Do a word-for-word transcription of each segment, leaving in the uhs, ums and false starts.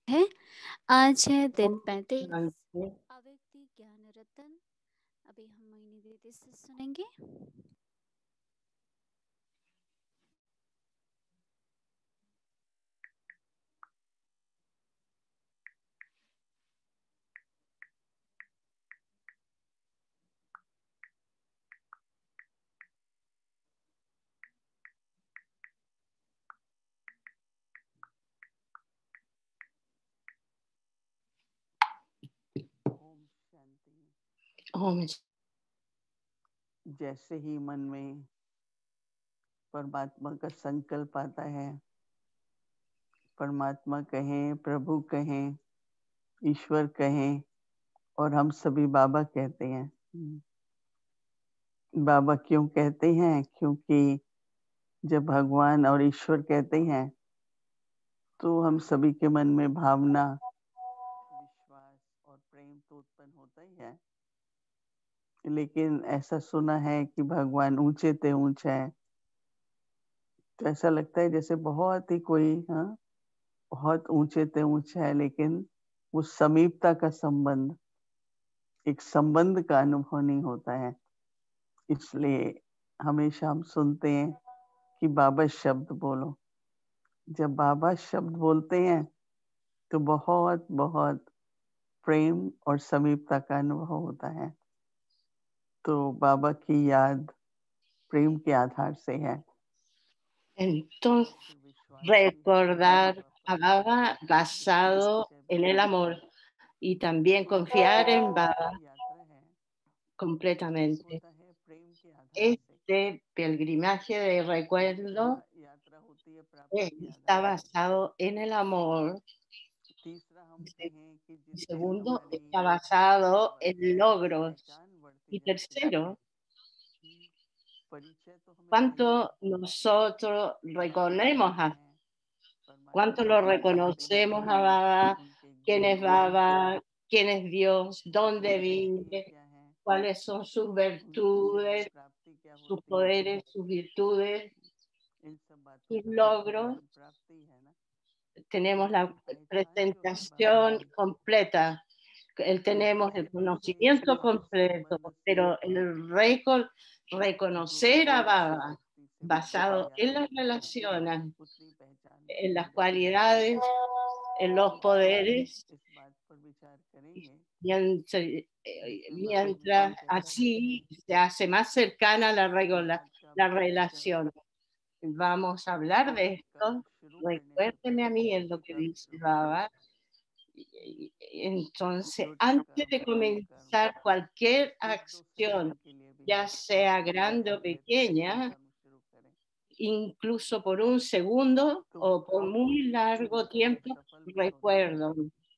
है। आज है दिन Om पैंतीस। Shanti. अव्यक्ति ज्ञान रतन। अभी हम मोहिनी दीदी से सुनेंगे। ओम शांति। Om जैसे ही मन में परमात्मा का संकल्प आता है, परमात्मा कहें, प्रभु कहें, ईश्वर कहें, और हम सभी बाबा कहते हैं। बाबा क्यों कहते हैं? क्योंकि जब भगवान और ईश्वर कहते हैं तो हम सभी के मन में भावना, विश्वास और प्रेम तो उत्पन्न होता ही है। लेकिन ऐसा सुना है कि भगवान ऊंचे ते ऊंचा है, तो ऐसा लगता है जैसे बहुत ही कोई हाँ बहुत ऊंचे ते ऊंचा है, लेकिन वो समीपता का संबंध, एक संबंध का अनुभव नहीं होता है। इसलिए हमेशा हम सुनते हैं कि बाबा शब्द बोलो। जब बाबा शब्द बोलते हैं तो बहुत बहुत प्रेम और समीपता का अनुभव होता है। तो बाबा की याद प्रेम के आधार से है। Entonces, recordar a Baba basado en el amor y también confiar en Baba completamente. Este pelgrimaje de recuerdo está basado en el amor. Y segundo, está basado en logros. Y tercero, cuánto nosotros reconocemos a, cuánto lo reconocemos a Baba, quién es Baba, quién es Dios, dónde vive, cuáles son sus virtudes, sus poderes, sus virtudes, sus logros. Tenemos la presentación completa, tenemos el conocimiento completo, pero el récord, reconocer a Baba basado en las relaciones, en las cualidades, en los poderes, mientras, mientras así se hace más cercana la, la, la relación. Vamos a hablar de esto. Recuérdeme a mí en lo que dice Baba. Entonces, antes de comenzar cualquier acción, ya sea grande o pequeña, incluso por un segundo o por muy largo tiempo, recuerdo.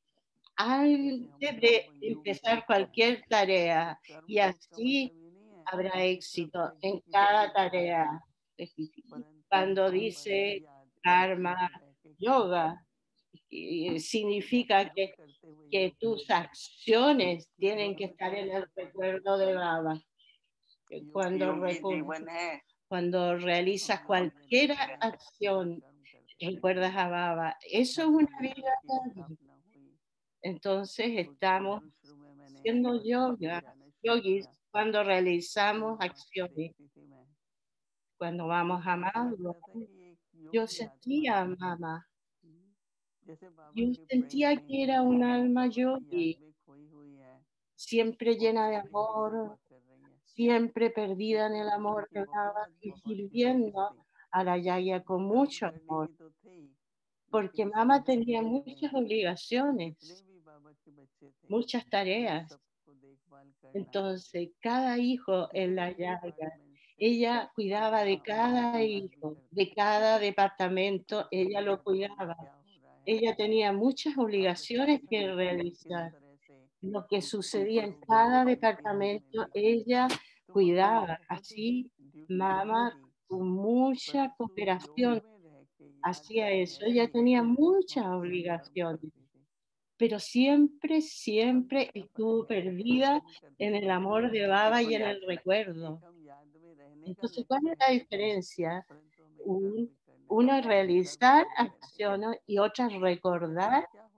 Antes de empezar cualquier tarea, y así habrá éxito en cada tarea. Cuando dice karma yoga, significa que, que tus acciones tienen que estar en el recuerdo de Baba. Cuando, cuando realizas cualquier acción, recuerdas a Baba. Eso es una vida. Entonces estamos haciendo yoga, yogis, cuando realizamos acciones. Cuando vamos a amarlo, yo sentía a mamá. Yo sentía que era un alma yogi, siempre llena de amor, siempre perdida en el amor de Baba y sirviendo a la Yaya con mucho amor. Porque mamá tenía muchas obligaciones, muchas tareas. Entonces, cada hijo en la Yaya, ella cuidaba de cada hijo, de cada departamento, ella lo cuidaba. Ella tenía muchas obligaciones que realizar. Lo que sucedía en cada departamento, ella cuidaba. Así, mamá, con mucha cooperación, hacía eso. Ella tenía muchas obligaciones, pero siempre, siempre estuvo perdida en el amor de Baba y en el recuerdo. Entonces, ¿cuál es la diferencia? Un, una realizar acciones y otra recordar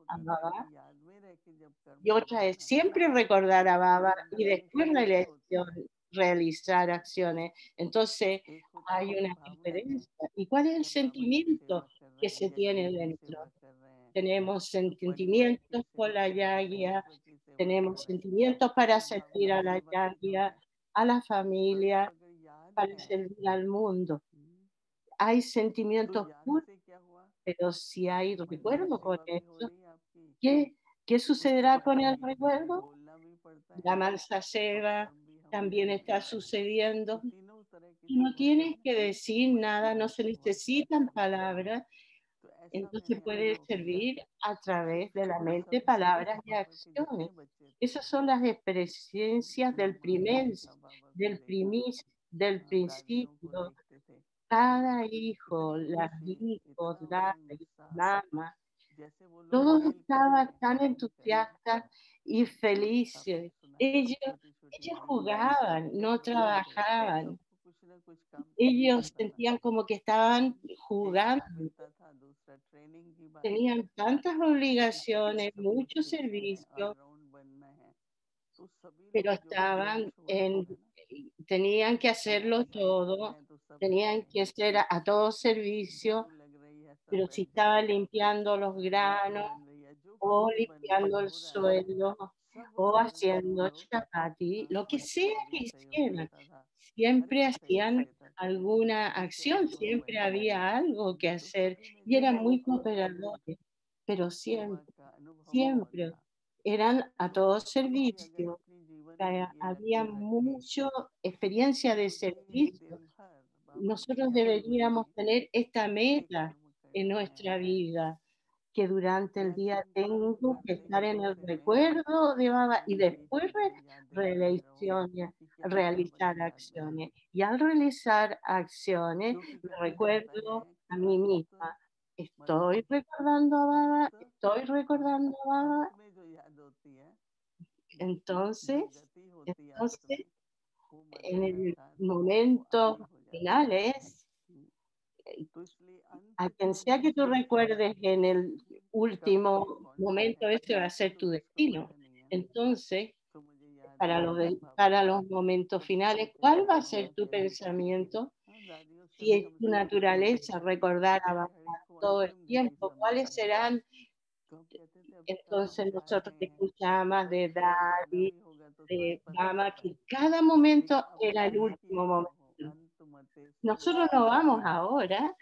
a Baba y otra es siempre recordar a Baba y después realización- realizar acciones. Entonces hay una diferencia. ¿Y cuál es el sentimiento que se tiene dentro? Tenemos sentimientos por la yagya, tenemos sentimientos para servir a la yagya, a la familia, para servir al mundo. Hay sentimientos puros, pero si hay recuerdo con eso, ¿qué, qué sucederá con el recuerdo? La mansa seva también está sucediendo. Y no tienes que decir nada, no se necesitan palabras, entonces puede servir a través de la mente, palabras y acciones. Esas son las experiencias del primer, del primis, del principio. Cada hijo, las hijos, la mamá, todos estaban tan entusiastas y felices. Ellos, ellos jugaban, no trabajaban. Ellos sentían como que estaban jugando. Tenían tantas obligaciones, mucho servicio, pero estaban en, tenían que hacerlo todo, tenían que ser a, a todo servicio, pero si estaban limpiando los granos, o limpiando el suelo, o haciendo chapati, lo que sea que hicieran, siempre hacían alguna acción, siempre había algo que hacer y eran muy cooperadores, pero siempre, siempre eran a todo servicio. Había mucha experiencia de servicio. Nosotros deberíamos tener esta meta en nuestra vida, que durante el día tengo que estar en el recuerdo de Baba y después realizaciones, realizar acciones. Y al realizar acciones, me recuerdo a mí misma. Estoy recordando a Baba, estoy recordando a Baba. Entonces, entonces, en el momento final es a quien sea que tú recuerdes en el último momento, ese va a ser tu destino. Entonces, para los, de, para los momentos finales, ¿cuál va a ser tu pensamiento? Si es tu naturaleza recordar a Baba todo el tiempo, ¿cuáles serán? Entonces nosotros escuchamos de Daddy, de Mama, que cada momento era el último momento. Nosotros no vamos ahora,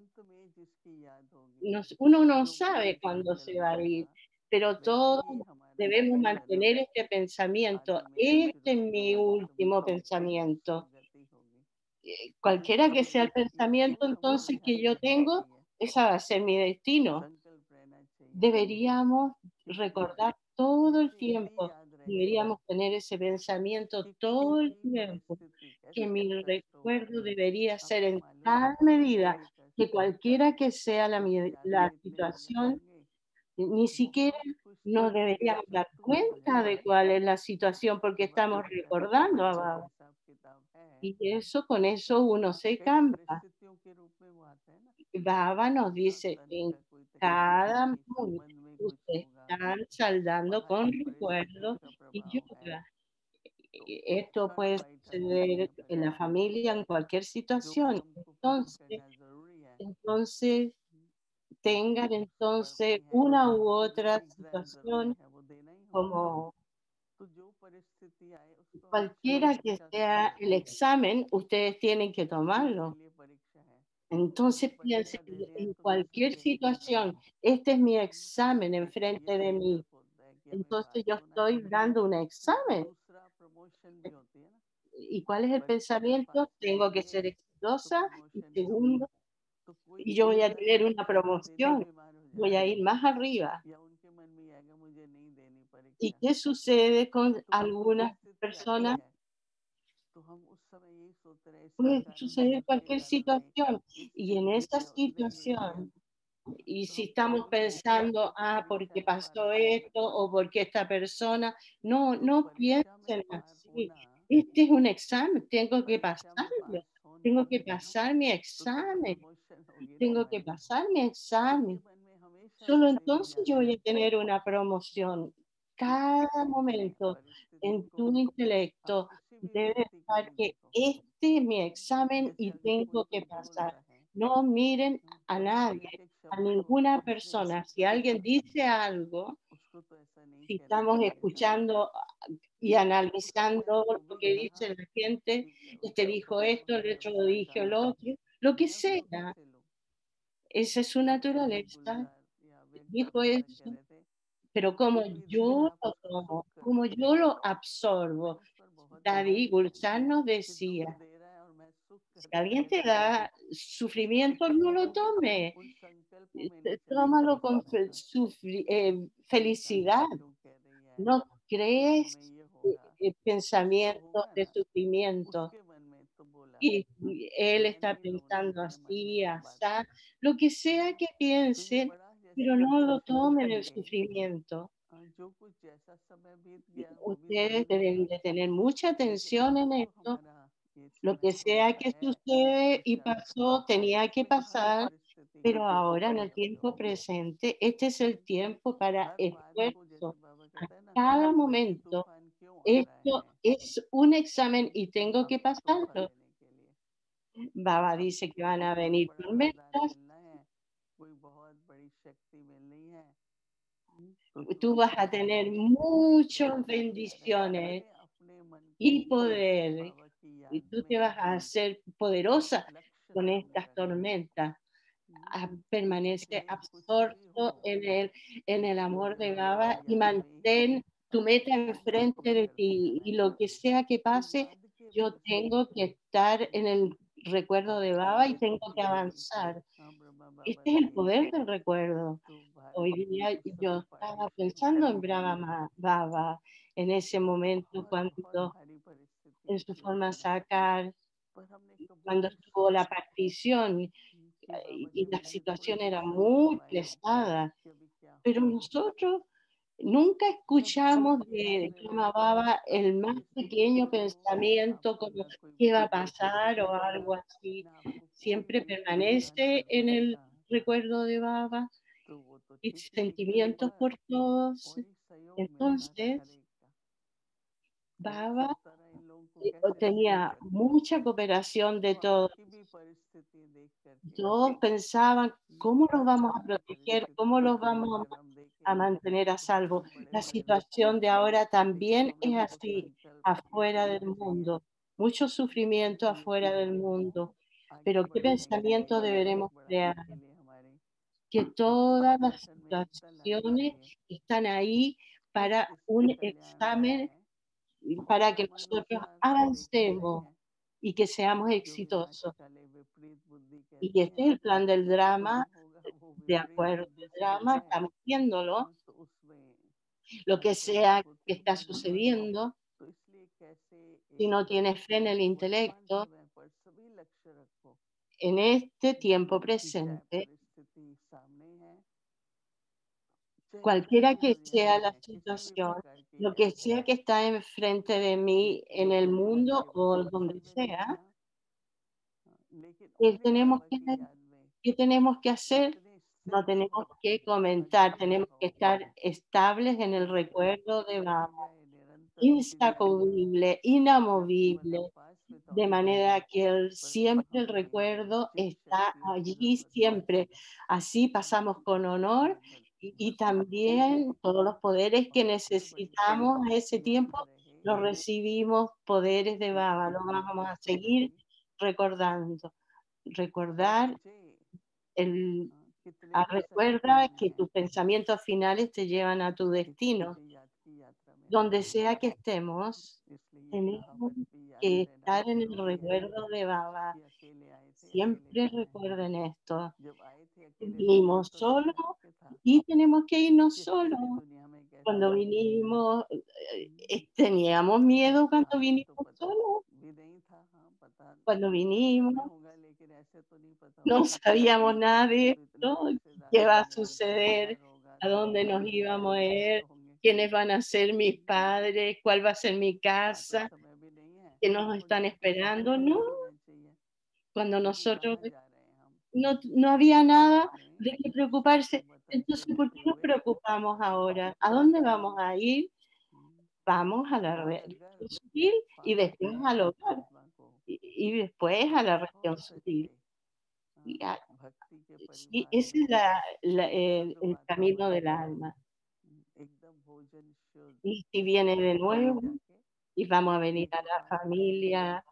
nos, uno no sabe cuándo se va a ir, pero todos debemos mantener este pensamiento. Este es mi último pensamiento. Cualquiera que sea el pensamiento entonces que yo tengo, ese va a ser mi destino. Deberíamos recordar todo el tiempo, deberíamos tener ese pensamiento todo el tiempo, que mi recuerdo debería ser en tal medida que cualquiera que sea la, la situación, ni siquiera nos deberíamos dar cuenta de cuál es la situación porque estamos recordando a Baba. Y eso, con eso uno se cambia. Baba nos dice, en cada momento ustedes están saldando con recuerdos y yoga. Esto puede suceder en la familia, en cualquier situación. Entonces, entonces tengan entonces una u otra situación como cualquiera que sea el examen, ustedes tienen que tomarlo. Entonces piensen en cualquier situación, este es mi examen enfrente de mí. Entonces yo estoy dando un examen. ¿Y cuál es el pensamiento? Tengo que ser exitosa y segundo, y yo voy a tener una promoción, voy a ir más arriba. ¿Y qué sucede con algunas personas? Puede suceder cualquier situación y en esa situación, y si estamos pensando, ah, porque pasó esto o porque esta persona, no, no piensen así. Este es un examen, tengo que pasarlo, tengo que pasar mi examen, tengo que pasar mi examen. solo entonces yo voy a tener una promoción. Cada momento en tu intelecto debe estar que este es mi examen y tengo que pasar. No miren a nadie, a ninguna persona. Si alguien dice algo, si estamos escuchando y analizando lo que dice la gente, este dijo esto, el otro lo dijo el otro, lo que sea, esa es su naturaleza, dijo eso, pero como yo lo tomo, como yo lo absorbo. David Gulsan nos decía, si alguien te da sufrimiento, no lo tome, tómalo con fe, sufri, eh, felicidad, no crees eh, pensamientos de sufrimiento. Y él está pensando así, así, lo que sea que piense, pero no lo tomen el sufrimiento. Ustedes deben de tener mucha atención en esto. Lo que sea que sucede y pasó, tenía que pasar, pero ahora en el tiempo presente, este es el tiempo para esfuerzo. A cada momento, esto es un examen y tengo que pasarlo. Baba dice que van a venir tormentas. Tú vas a tener muchas bendiciones y poder. Y tú te vas a hacer poderosa con estas tormentas. Permanece absorto en el, en el amor de Baba y mantén tu meta enfrente de ti. Y lo que sea que pase, yo tengo que estar en el recuerdo de Baba y tengo que avanzar. Este es el poder del recuerdo. Hoy día yo estaba pensando en Brahma Baba en ese momento cuando en su forma sacar, cuando estuvo la partición y, y la situación era muy pesada, pero nosotros nunca escuchamos de Brahma Baba el más pequeño pensamiento como qué va a pasar o algo así. Siempre permanece en el recuerdo de Baba y sentimientos por todos. Entonces, Baba eh, tenía mucha cooperación de todos. Todos pensaban cómo los vamos a proteger, cómo los vamos a mantener a salvo. La situación de ahora también es así, afuera del mundo. Mucho sufrimiento afuera del mundo. Pero ¿qué pensamiento deberemos crear? Que todas las situaciones están ahí para un examen, para que nosotros avancemos y que seamos exitosos. Y este es el plan del drama, de acuerdo al drama, estamos viéndolo, lo que sea que está sucediendo. Si no tienes fe en el intelecto, en este tiempo presente, cualquiera que sea la situación, lo que sea que está enfrente de mí en el mundo o donde sea, ¿qué tenemos que, qué tenemos que hacer? No tenemos que comentar, tenemos que estar estables en el recuerdo de Baba, insacudible, inamovible, de manera que el, siempre el recuerdo está allí, siempre. Así pasamos con honor y, y también todos los poderes que necesitamos a ese tiempo los recibimos, poderes de Baba, los vamos a seguir recordando. Recordar, el, a, recuerda que tus pensamientos finales te llevan a tu destino. Donde sea que estemos, tenemos que estar en el recuerdo de Baba. Siempre recuerden esto. Vinimos solos y tenemos que irnos solos. Cuando vinimos, eh, teníamos miedo cuando vinimos solos. Cuando vinimos, no sabíamos nada de esto, qué va a suceder, a dónde nos íbamos a ir, quiénes van a ser mis padres, cuál va a ser mi casa, que nos están esperando. No, cuando nosotros no, no había nada de qué preocuparse. Entonces, ¿por qué nos preocupamos ahora? ¿A dónde vamos a ir? Vamos a la región sutil y después al hogar y, y después a la región sutil. Y, a, y ese es la, la, el, el camino del alma. Y si viene de nuevo y vamos a venir a la familia,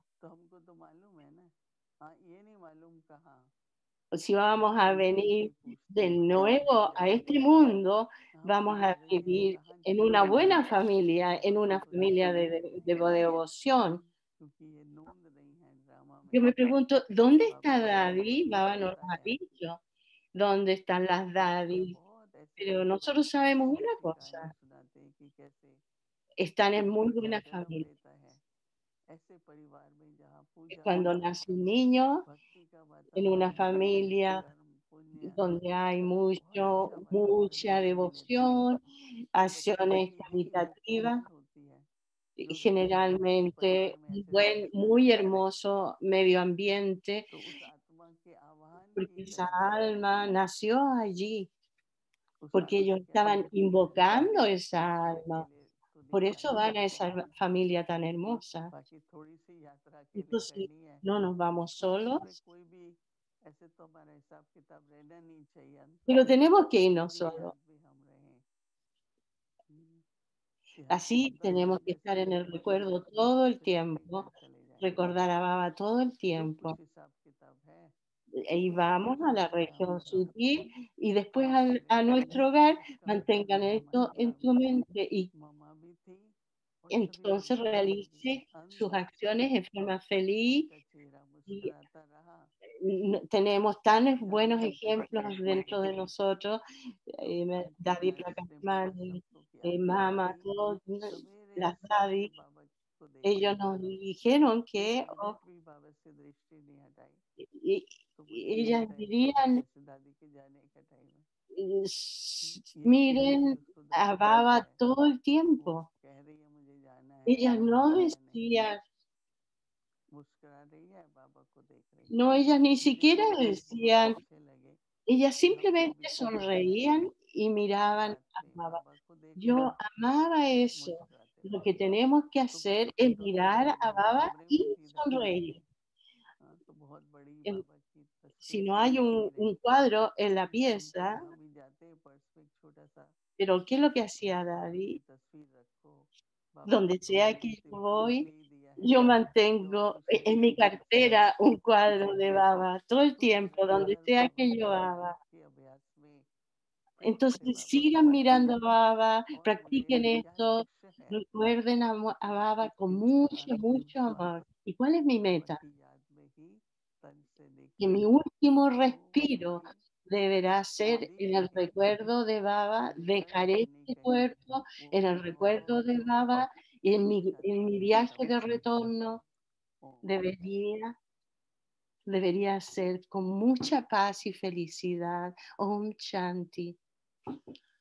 o si vamos a venir de nuevo a este mundo, vamos a vivir en una buena familia, en una familia de, de, de devoción. Yo me pregunto, ¿dónde está Daddy? Baba nos ha dicho, ¿dónde están las Daddy? Pero nosotros sabemos una cosa, están en muy buena familia. Cuando nace un niño, en una familia donde hay mucho, mucha devoción, acciones caritativas, generalmente un buen, muy hermoso medio ambiente, porque esa alma nació allí, porque ellos estaban invocando esa alma. Por eso van a esa familia tan hermosa. Entonces, no nos vamos solos, pero tenemos que irnos solos. Así tenemos que estar en el recuerdo todo el tiempo, recordar a Baba todo el tiempo. Y vamos a la región sutil y después al, a nuestro hogar, mantengan esto en tu mente y entonces realice sus acciones en forma feliz. Y tenemos tan buenos ejemplos dentro de nosotros, eh, Daddy Prakashmani, eh, Mama, todas las Daddy, ellos nos dijeron que oh, y, y ellas dirían, miren a Baba todo el tiempo. Ellas no decían, no, ellas ni siquiera decían, ellas simplemente sonreían y miraban a Baba. Yo amaba eso. Lo que tenemos que hacer es mirar a Baba y sonreír. En, si no hay un, un cuadro en la pieza, pero ¿qué es lo que hacía Daddy? Donde sea que yo voy, yo mantengo en mi cartera un cuadro de Baba todo el tiempo, donde sea que yo haga. Entonces sigan mirando a Baba, practiquen esto, recuerden a, a Baba con mucho, mucho amor. ¿Y cuál es mi meta? Que mi último respiro deberá ser en el recuerdo de Baba, dejar este cuerpo en el recuerdo de Baba y en mi, en mi viaje de retorno debería, debería ser con mucha paz y felicidad. Om Shanti.